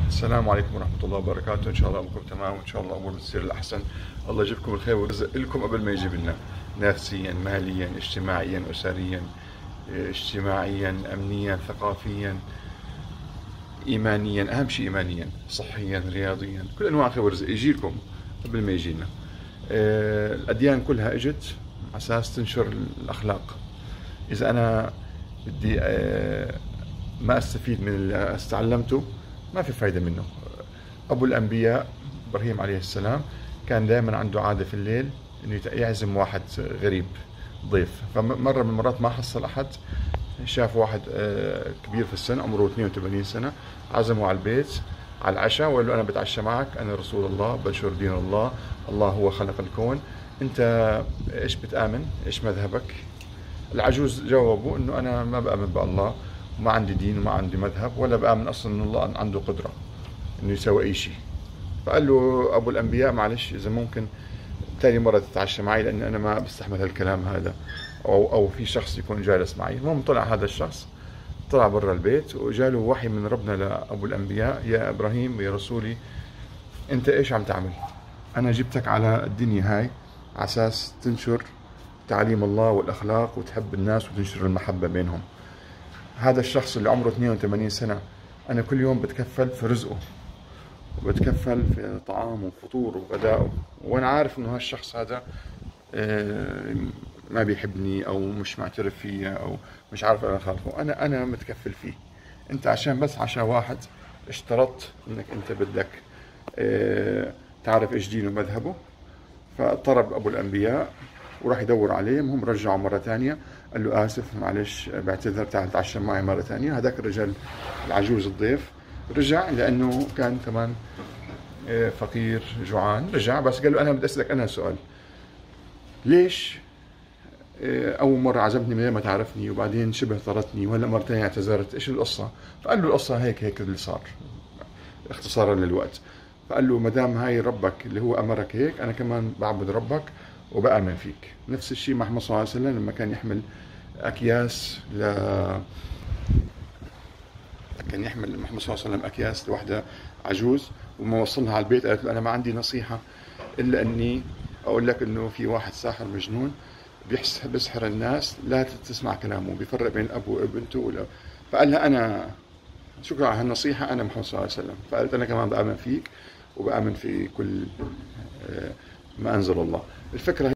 السلام عليكم ورحمة الله وبركاته. إن شاء الله أموركم تمام، وإن شاء الله أمور بتصير الأحسن. الله يجيبكم الخير ويرزق لكم قبل ما يجيب لنا، نفسيا، ماليا، اجتماعيا، أسريا، اجتماعيا، أمنيا، ثقافيا، إيمانيا، أهم شيء إيمانيا، صحيا، رياضيا، كل أنواع الخير والرزق يجي لكم قبل ما يجينا. الأديان كلها إجت على أساس تنشر الأخلاق. إذا أنا بدي ما أستفيد من اللي استعلمته ما في فايدة منه. أبو الأنبياء إبراهيم عليه السلام كان دائما عنده عادة في الليل إنه يعزم واحد غريب، ضيف. فمرة من المرات ما حصل أحد، شاف واحد كبير في السن عمره 82 سنة، عزمه على البيت على العشاء وقال له: أنا بتعشى معك، أنا رسول الله، بنشر دين الله، الله هو خلق الكون، أنت إيش بتآمن؟ إيش مذهبك؟ العجوز جاوبه إنه أنا ما بآمن بالله، وما عندي دين وما عندي مذهب، ولا بآمن أصلا إن الله عنده قدرة إنه يسوي أي شيء. فقال له أبو الأنبياء: معلش إذا ممكن ثاني مرة تتعشى معي، لأن أنا ما بستحمل هالكلام هذا، أو في شخص يكون جالس معي. المهم طلع هذا الشخص، طلع برا البيت وجاله وحي من ربنا لأبو الأنبياء: يا إبراهيم يا رسولي، أنت إيش عم تعمل؟ أنا جبتك على الدنيا هاي على أساس تنشر تعليم الله والأخلاق وتحب الناس وتنشر المحبة بينهم. هذا الشخص اللي عمره 82 سنة أنا كل يوم بتكفل في رزقه، وبتكفل في طعامه وفطوره وغدائه، وأنا عارف إنه هالشخص هذا ما بيحبني أو مش معترف فيا أو مش عارف أنا خالفه. أنا متكفل فيه. أنت عشان واحد اشترطت إنك أنت بدك تعرف إيش دينه ومذهبه. فاضطرب أبو الأنبياء وراح يدور عليه. هم رجعوا مرة ثانية، قال له: آسف معلش بعتذر، تعال تعشى معي مرة ثانية. هذاك الرجال العجوز الضيف رجع، لأنه كان كمان فقير جوعان. رجع بس قال له: أنا بدي أسألك أنا سؤال، ليش أول مرة عزمتني من غير ما تعرفني، وبعدين شبه طردتني، وهلا مرة ثانية اعتذرت، إيش القصة؟ فقال له: القصة هيك اللي صار، اختصارا للوقت. فقال له: ما دام هاي ربك اللي هو أمرك هيك، أنا كمان بعبد ربك وبآمن فيك. نفس الشيء محمد صلى الله عليه وسلم لما كان يحمل أكياس كان يحمل محمد صلى الله عليه وسلم أكياس لوحدة عجوز، وما وصلها على البيت قالت له: أنا ما عندي نصيحة إلا أني أقول لك إنه في واحد ساحر مجنون بيسحر الناس، لا تسمع كلامه، بيفرق بين الأب وابنته. فقال لها: أنا شكرا على هالنصيحة، أنا محمد صلى الله عليه وسلم. فقالت: أنا كمان بآمن فيك وبآمن في كل ما أنزل الله. الفكرة